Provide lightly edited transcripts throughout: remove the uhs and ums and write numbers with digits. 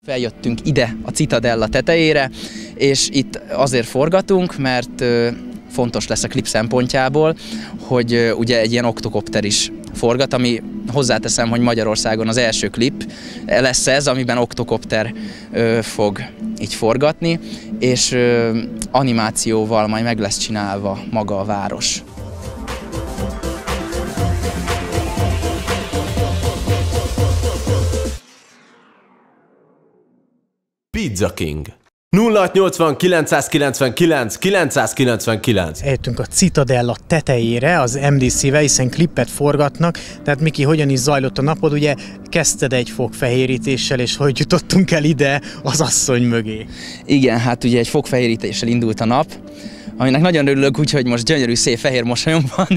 Feljöttünk ide a Citadella tetejére, és itt azért forgatunk, mert fontos lesz a klip szempontjából, hogy ugye egy ilyen oktokopter is forgat, ami hozzáteszem, hogy Magyarországon az első klip lesz ez, amiben oktokopter fog így forgatni, és animációval majd meg lesz csinálva maga a város. Pizza King 0680 999 999. Eljöttünk a Citadella tetejére, az MDC-vel, hiszen klippet forgatnak. Tehát Miki, hogyan is zajlott a napod? Ugye kezdted egy fogfehérítéssel, és hogy jutottunk el ide az asszony mögé? Igen, hát ugye egy fogfehérítéssel indult a nap, aminek nagyon örülök, úgyhogy most gyönyörű, szép fehér mosolyom van.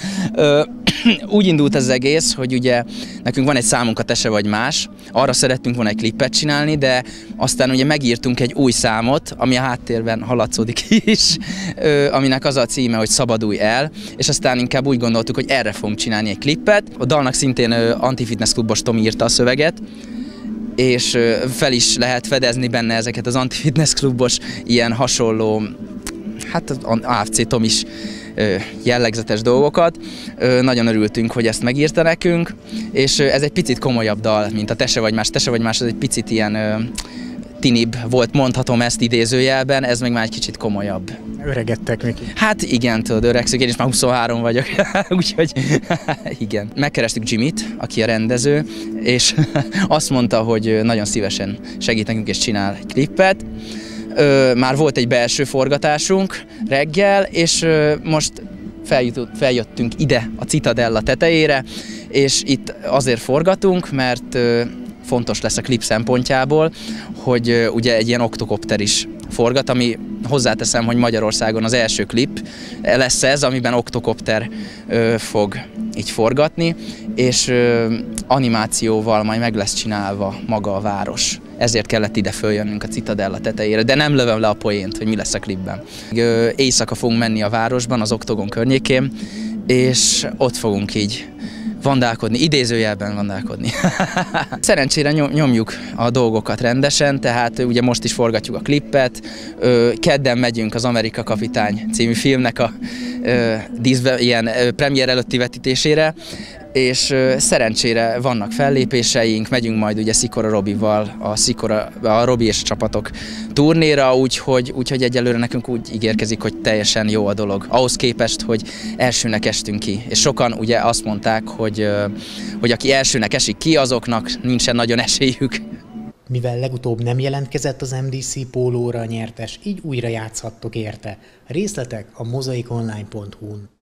Úgy indult az egész, hogy ugye nekünk van egy számunk, a Te se vagy más, arra szerettünk volna egy klippet csinálni, de aztán ugye megírtunk egy új számot, ami a háttérben hallatszódik is, aminek az a címe, hogy Szabadulj el, és aztán inkább úgy gondoltuk, hogy erre fogunk csinálni egy klippet. A dalnak szintén Antifitness klubos Tomi írta a szöveget, és fel is lehet fedezni benne ezeket az Antifitness klubos ilyen hasonló, hát az AFC Tom is jellegzetes dolgokat. Nagyon örültünk, hogy ezt megírta nekünk, és ez egy picit komolyabb dal, mint a Te se vagy más. Te se vagy más, ez egy picit ilyen tinibb volt, mondhatom ezt idézőjelben, ez meg már egy kicsit komolyabb. Öregedtek, Miki. Hát igen, tudod, öregszük, én is már 23 vagyok, úgyhogy igen. Megkerestük Jimmy-t, aki a rendező, és azt mondta, hogy nagyon szívesen segít nekünk és csinál egy klippet. Már volt egy belső forgatásunk reggel, és most feljöttünk ide a Citadella tetejére, és itt azért forgatunk, mert fontos lesz a klip szempontjából, hogy ugye egy ilyen oktokopter is forgat, ami hozzáteszem, hogy Magyarországon az első klip lesz ez, amiben oktokopter fog így forgatni, és animációval majd meg lesz csinálva maga a város. Ezért kellett ide följönnünk a Citadella tetejére, de nem lövöm le a poént, hogy mi lesz a klipben. Éjszaka fogunk menni a városban, az Oktogon környékén, és ott fogunk így vandálkodni, idézőjelben vandálkodni. Szerencsére nyomjuk a dolgokat rendesen, tehát ugye most is forgatjuk a klippet, kedden megyünk az Amerika Kapitány című filmnek a ilyen premier előtti vetítésére, és szerencsére vannak fellépéseink, megyünk majd ugye Szikora Robival, a Robi és a csapatok turnéra, úgyhogy egyelőre nekünk úgy ígérkezik, hogy teljesen jó a dolog. Ahhoz képest, hogy elsőnek estünk ki. És sokan ugye azt mondták, hogy aki elsőnek esik ki, azoknak nincsen nagyon esélyük. Mivel legutóbb nem jelentkezett az MDC pólóra a nyertes, így újra játszhattok érte. Részletek a mozaikonline.hu-n.